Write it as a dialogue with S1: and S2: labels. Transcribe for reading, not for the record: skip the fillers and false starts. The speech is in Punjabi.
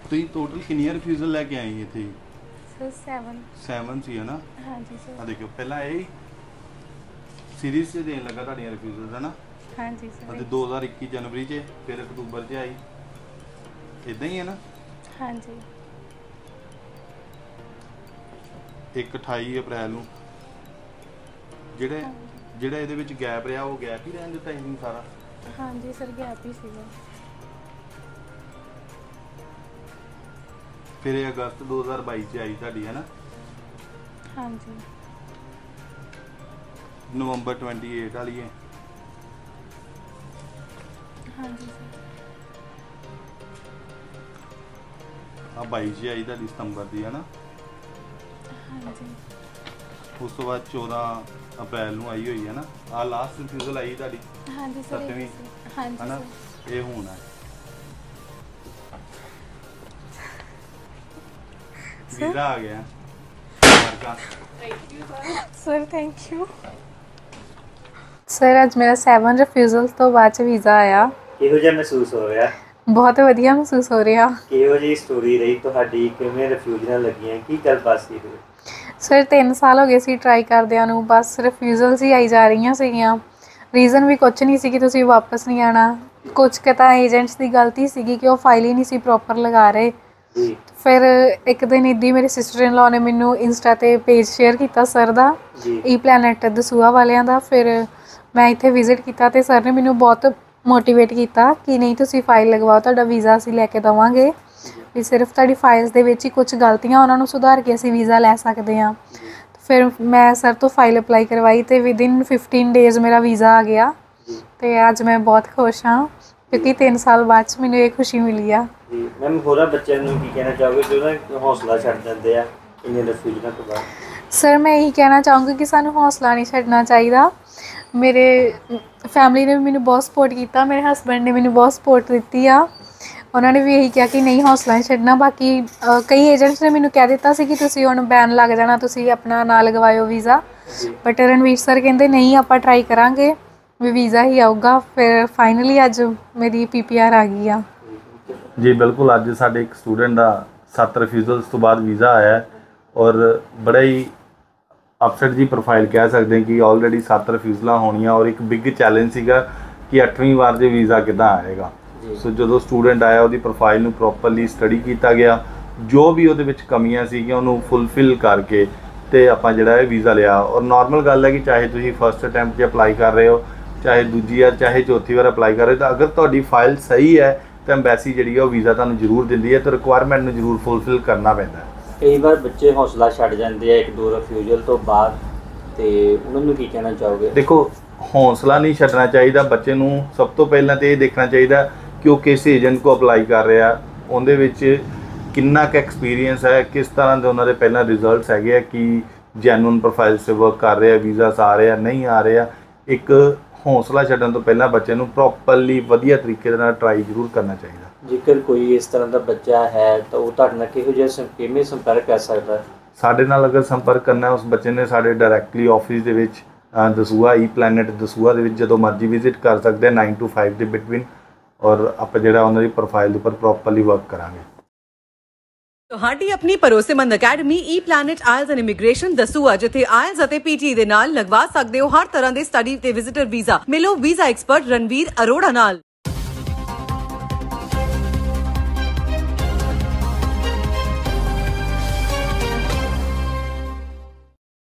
S1: ਤੁਸੀਂ ਟੋਟਲ ਕਿੰਨੀਆਂ ਰਿਫਿਊਜ਼ਲ ਲੈ ਕੇ ਆਏ ਇੱਥੇ?
S2: सर 7
S1: 7 ਸੀ ਹੈ ਨਾ?
S2: हाँ जी
S1: ਆ
S2: सर।
S1: ਦੇਖੋ ਪਹਿਲਾਂ ਇਹ ਸੀਰੀਜ਼ 'ਚ ਦੇਣ ਲੱਗਾ ਤੁਹਾਡੀਆਂ ਰਿਫਿਊਜ਼ਲ ਹੈ ਨਾ?
S2: हाँ जी सर।
S1: ਅਤੇ 2021 ਜਨਵਰੀ 'ਚ ਫਿਰ ਅਕਤੂਬਰ 'ਚ ਆਈ, ਇਦਾਂ ਹੀ ਹੈ ਨਾ?
S2: हाँ जी।
S1: ਇੱਕ 28 ਅਪ੍ਰੈਲ ਨੂੰ ਜਿਹੜੇ ਜਿਹੜਾ ਇਹਦੇ ਵਿੱਚ ਗੈਪ ਰਿਹਾ ਉਹ ਗੈਪ ਹੀ ਰਹਿਣ ਦਿੱਤਾ ਇਹਨੂੰ ਸਾਰਾ?
S2: हाँ जी सर गैप ही सीगा।
S1: ਫਿਰ ਇਹ ਅਗਸਤ 2022 ਚ ਆਈ ਤੁਹਾਡੀ ਹੈ ਨਾ?
S2: हाँ जी।
S1: ਨਵੰਬਰ 28 ਵਾਲੀ ਹੈ?
S2: हाँ जी सर।
S1: ਆ 22 ਚ ਆਈ ਤੁਹਾਡੀ ਸਤੰਬਰ ਦੀ ਹੈ ਨਾ?
S2: हाँ जी।
S1: ਉਸ ਤੋਂ ਬਾਅਦ 14 ਅਪ੍ਰੈਲ ਨੂੰ ਆਈ ਹੋਈ ਹੈ ਨਾ? ਆ ਲਾਸਟ ਰਿਫਿਊਜ਼ਲ ਆਈ ਤੁਹਾਡੀ
S2: हाँ जी सर।
S1: 7ਵੀਂ
S2: हाँ
S1: ਹੈ
S2: जी
S1: ਨਾ?
S2: सर।
S1: ਇਹ ਹੁਣ ਹੈ ਵੀਜ਼ਾ ਆ ਗਿਆ ਅਮਰੀਕਾ।
S2: Sir thank you. सर ਅੱਜ ਮੇਰਾ 7 ਰਿਫਿਊਜ਼ਲ ਤੋਂ ਬਾਅਦ ਚ ਵੀਜ਼ਾ ਆਇਆ।
S3: ਕਿਹੋ ਜਿਹਾ ਮਹਿਸੂਸ ਹੋ ਰਿਹਾ?
S2: ਬਹੁਤ ਵਧੀਆ ਮਹਿਸੂਸ ਹੋ ਰਿਹਾ।
S3: ਕਿਹੋ ਜਿਹੀ ਸਟੋਰੀ ਰਹੀ ਤੁਹਾਡੀ? ਕਿਵੇਂ ਰਿਫਿਊਜ਼ਲਾਂ ਲੱਗੀਆਂ? ਕੀ ਗੱਲਬਾਤ ਸੀ ਫਿਰ?
S2: ਸਰ 3 ਸਾਲ ਹੋ ਗਏ ਸੀ ਟਰਾਈ ਕਰਦਿਆਂ ਨੂੰ, ਬਸ ਰਿਫਿਊਜ਼ਲਸ ਹੀ ਆਈ ਜਾ ਰਹੀਆਂ ਸੀਗੀਆਂ। ਰੀਜ਼ਨ ਵੀ ਕੁਝ ਨਹੀਂ ਸੀ ਕਿ ਤੁਸੀਂ ਵਾਪਸ ਨਹੀਂ ਆਣਾ। ਕੁਝ ਕੁ ਤਾਂ ਏਜੰਟਸ ਦੀ ਗਲਤੀ ਸੀਗੀ ਕਿ ਉਹ ਫਾਈਲ ਹੀ ਨਹੀਂ ਸੀ ਪ੍ਰੋਪਰ ਲਗਾ ਰਹੇ।
S3: ਜੀ
S2: ਫਿਰ ਇੱਕ ਦਿਨ ਇੱਦੀ ਮੇਰੀ ਸਿਸਟਰ ਇਨ ਲਾਅ ਨੇ ਮੈਨੂੰ ਇੰਸਟਾ ਤੇ ਪੇਜ ਸ਼ੇਅਰ ਕੀਤਾ ਸਰ ਦਾ,
S3: ਜੀ
S2: ਈ ਪਲੈਨਟ ਦਸੂਹਾ ਵਾਲਿਆਂ ਦਾ। ਫਿਰ ਮੈਂ ਇੱਥੇ ਵਿਜ਼ਿਟ ਕੀਤਾ ਤੇ ਸਰ ਨੇ ਮੈਨੂੰ ਬਹੁਤ ਮੋਟੀਵੇਟ ਕੀਤਾ ਕਿ ਨਹੀਂ ਤੁਸੀਂ ਫਾਈਲ ਲਗਵਾਓ, ਤੁਹਾਡਾ ਵੀਜ਼ਾ ਅਸੀਂ ਲੈ ਕੇ ਦੇਵਾਂਗੇ। ਵੀ ਸਿਰਫ ਤੁਹਾਡੀ ਫਾਈਲਸ ਦੇ ਵਿੱਚ ਹੀ ਕੁਝ ਗਲਤੀਆਂ ਉਹਨਾਂ ਨੂੰ ਸੁਧਾਰ ਕੇ ਅਸੀਂ ਵੀਜ਼ਾ ਲੈ ਸਕਦੇ ਹਾਂ। ਫਿਰ ਮੈਂ ਸਰ ਤੋਂ ਫਾਈਲ ਅਪਲਾਈ ਕਰਵਾਈ ਤੇ ਵਿਦਿਨ 15 ਡੇਜ਼ ਮੇਰਾ ਵੀਜ਼ਾ ਆ ਗਿਆ।
S3: ਜੀ
S2: ਤੇ ਅੱਜ ਮੈਂ ਬਹੁਤ ਖੁਸ਼ ਹਾਂ ਕਿਉਂਕਿ 3 ਸਾਲ ਬਾਅਦ 'ਚ ਮੈਨੂੰ ਇਹ ਖੁਸ਼ੀ ਮਿਲੀ ਆ।
S3: ਜੀ ਮੈਮ, ਹੋਰਾਂ ਬੱਚਿਆਂ ਨੂੰ ਕੀ ਕਹਿਣਾ ਚਾਹੋਗੇ ਜੋ ਨਾ ਹੌਸਲਾ ਛੱਡ ਦਿੰਦੇ ਆ ਇੰਨੇ ਰਿਫਿਊਜ਼ਲਾਂ ਤੋਂ ਬਾਅਦ?
S2: ਸਰ ਮੈਂ ਇਹੀ ਕਹਿਣਾ ਚਾਹੂੰਗੀ ਕਿ ਸਾਨੂੰ ਹੌਸਲਾ ਨਹੀਂ ਛੱਡਣਾ ਚਾਹੀਦਾ। ਮੇਰੇ ਫੈਮਿਲੀ ਨੇ ਵੀ ਮੈਨੂੰ ਬਹੁਤ ਸਪੋਰਟ ਕੀਤਾ, ਮੇਰੇ ਹਸਬੈਂਡ ਨੇ ਮੈਨੂੰ ਬਹੁਤ ਸਪੋਰਟ ਦਿੱਤੀ ਆ। ਉਹਨਾਂ ਨੇ ਵੀ ਇਹੀ ਕਿਹਾ ਕਿ ਨਹੀਂ ਹੌਸਲਾ ਨਹੀਂ ਛੱਡਣਾ। ਬਾਕੀ ਕਈ ਏਜੰਟਸ ਨੇ ਮੈਨੂੰ ਕਹਿ ਦਿੱਤਾ ਸੀ ਕਿ ਤੁਸੀਂ ਹੁਣ ਬੈਨ ਲੱਗ ਜਾਣਾ, ਤੁਸੀਂ ਆਪਣਾ ਨਾ ਲਗਵਾਇਓ ਵੀਜ਼ਾ। ਬਟ ਰਣਵੀਰ ਸਰ ਕਹਿੰਦੇ ਨਹੀਂ ਆਪਾਂ ਟਰਾਈ ਕਰਾਂਗੇ ਵੀ ਵੀਜ਼ਾ ਹੀ ਆਊਗਾ। ਫਿਰ ਫਾਈਨਲੀ ਅੱਜ ਮੇਰੀ PPR ਆ ਗਈ ਆ।
S1: ਜੀ ਬਿਲਕੁਲ, ਅੱਜ ਸਾਡੇ ਇੱਕ ਸਟੂਡੈਂਟ ਦਾ 7 ਰਿਫਿਊਜ਼ਲਸ ਤੋਂ ਬਾਅਦ ਵੀਜ਼ਾ ਆਇਆ ਔਰ ਬੜਾ ਹੀ ਅਪਸੈਟ ਜੀ ਪ੍ਰੋਫਾਈਲ ਕਹਿ ਸਕਦੇ ਕਿ ਆਲਰੇਡੀ 7 ਰਿਫਿਊਜ਼ਲਾਂ ਹੋਣੀਆਂ ਔਰ ਇੱਕ ਬਿਗ ਚੈਲੰਜ ਸੀਗਾ ਕਿ 8ਵੀਂ ਵਾਰ 'ਚ ਵੀਜ਼ਾ ਕਿੱਦਾਂ ਆਏਗਾ। ਸੋ ਜਦੋਂ ਸਟੂਡੈਂਟ ਆਇਆ ਉਹਦੀ ਪ੍ਰੋਫਾਈਲ ਨੂੰ ਪ੍ਰੋਪਰਲੀ ਸਟੱਡੀ ਕੀਤਾ ਗਿਆ, ਜੋ ਵੀ ਉਹਦੇ ਵਿੱਚ ਕਮੀਆਂ ਸੀਗੀਆਂ ਉਹਨੂੰ ਫੁੱਲਫਿਲ ਕਰਕੇ ਤੇ ਆਪਾਂ ਜਿਹੜਾ ਇਹ ਵੀਜ਼ਾ ਲਿਆ। ਔਰ ਨਾਰਮਲ ਗੱਲ ਹੈ ਕਿ ਚਾਹੇ ਤੁਸੀਂ ਫਸਟ ਅਟੈਂਪਟ 'ਚ ਅਪਲਾਈ ਕਰ ਰਹੇ ਹੋ, ਚਾਹੇ ਦੂਜੀ ਵਾਰ, ਚਾਹੇ ਚੌਥੀ ਵਾਰ ਅਪਲਾਈ ਕਰ ਰਹੇ ਹੋ, ਤਾਂ ਅਗਰ ਤੁਹਾਡੀ ਫਾਈਲ ਸਹੀ ਹੈ ਤਾਂ ਐਮਬੈਸੀ ਜਿਹੜੀ ਹੈ ਉਹ ਵੀਜ਼ਾ ਤੁਹਾਨੂੰ ਜ਼ਰੂਰ ਦਿੰਦੀ ਹੈ ਤੇ ਰਿਕੁਆਇਰਮੈਂਟ ਨੂੰ ਜ਼ਰੂਰ ਫੁੱਲਫਿਲ ਕਰਨਾ ਪੈਂਦਾ ਹੈ।
S3: ਕਈ ਵਾਰ ਬੱਚੇ ਹੌਸਲਾ ਛੱਡ ਜਾਂਦੇ ਆ 1-2 ਰਿਫਿਊਜ਼ਲ ਤੋਂ ਬਾਅਦ, ਤੇ ਉਹਨਾਂ ਨੂੰ ਕੀ ਕਹਿਣਾ ਚਾਹੋਗੇ?
S1: ਦੇਖੋ, ਹੌਸਲਾ ਨਹੀਂ ਛੱਡਣਾ ਚਾਹੀਦਾ। ਬੱਚੇ ਨੂੰ ਸਭ ਤੋਂ ਪਹਿਲਾਂ ਤਾਂ ਇਹ ਦੇਖਣਾ ਚਾਹੀਦਾ ਕਿ ਉਹ ਕਿਸ ਏਜੰਟ ਕੋ ਅਪਲਾਈ ਕਰ ਰਿਹਾ, ਉਹਦੇ ਵਿੱਚ ਕਿੰਨਾ ਕੁ ਐਕਸਪੀਰੀਅੰਸ ਹੈ, ਕਿਸ ਤਰ੍ਹਾਂ ਦੇ ਉਹਨਾਂ ਦੇ ਪਹਿਲਾਂ ਰਿਜ਼ਲਟਸ ਹੈਗੇ ਆ, ਕਿ ਜੈਨੂਨ ਪ੍ਰੋਫਾਈਲ 'ਤੇ ਵਰਕ ਕਰ ਰਿਹਾ, ਵੀਜ਼ਾਸ ਆ ਰਿਹਾ ਨਹੀਂ ਆ ਰਿਹਾ। ਇੱਕ ਹੌਸਲਾ ਛੱਡਣ ਤੋਂ ਪਹਿਲਾਂ ਬੱਚੇ ਨੂੰ ਪ੍ਰੋਪਰਲੀ ਵਧੀਆ ਤਰੀਕੇ ਦੇ ਨਾਲ ਟਰਾਈ ਜ਼ਰੂਰ ਕਰਨਾ ਚਾਹੀਦਾ।
S3: ਜੇਕਰ ਕੋਈ ਇਸ ਤਰ੍ਹਾਂ ਦਾ ਬੱਚਾ ਹੈ ਤਾਂ ਉਹ ਤੁਹਾਡੇ ਨਾਲ ਕਿਹੋ ਜਿਹਾ ਕਿਵੇਂ ਸੰਪਰਕ ਕਰ ਸਕਦਾ? ਸਾਡੇ
S1: ਨਾਲ ਅਗਰ ਸੰਪਰਕ ਕਰਨਾ ਉਸ ਬੱਚੇ ਨੇ ਸਾਡੇ ਡਾਇਰੈਕਟਲੀ ਆਫਿਸ ਦੇ ਵਿੱਚ ਦਸੂਹਾ ਈ ਪਲੈਨਟ ਦਸੂਹਾ ਦੇ ਵਿੱਚ ਜਦੋਂ ਮਰਜ਼ੀ ਵਿਜ਼ਿਟ ਕਰ ਸਕਦੇ 9 to 5 ਦੇ ਬਿਟਵੀਨ, ਔਰ ਆਪਾਂ ਜਿਹੜਾ ਉਹਨਾਂ ਦੀ ਪ੍ਰੋਫਾਈਲ ਉੱਪਰ ਪ੍ਰੋਪਰਲੀ ਵਰਕ ਕਰਾਂਗੇ।
S4: ਤੁਹਾਡੀ ਆਪਣੀ ਭਰੋਸੇਮੰਦ academy E planet IELTS and immigration Dasuya, ਜਿੱਥੇ ਆਇਲਸ ਅਤੇ PTE ਦੇ ਨਾਲ ਲਗਵਾ ਸਕਦੇ ਹੋ ਹਰ ਤਰ੍ਹਾਂ ਦੇ ਸਟੱਡੀ ਤੇ ਵਿਜ਼ਿਟਰ ਵੀਜ਼ਾ। ਮਿਲੋ ਵੀਜ਼ਾ ਐਕਸਪਰਟ ਰਣਵੀਰ ਅਰੋੜਾ ਨਾਲ।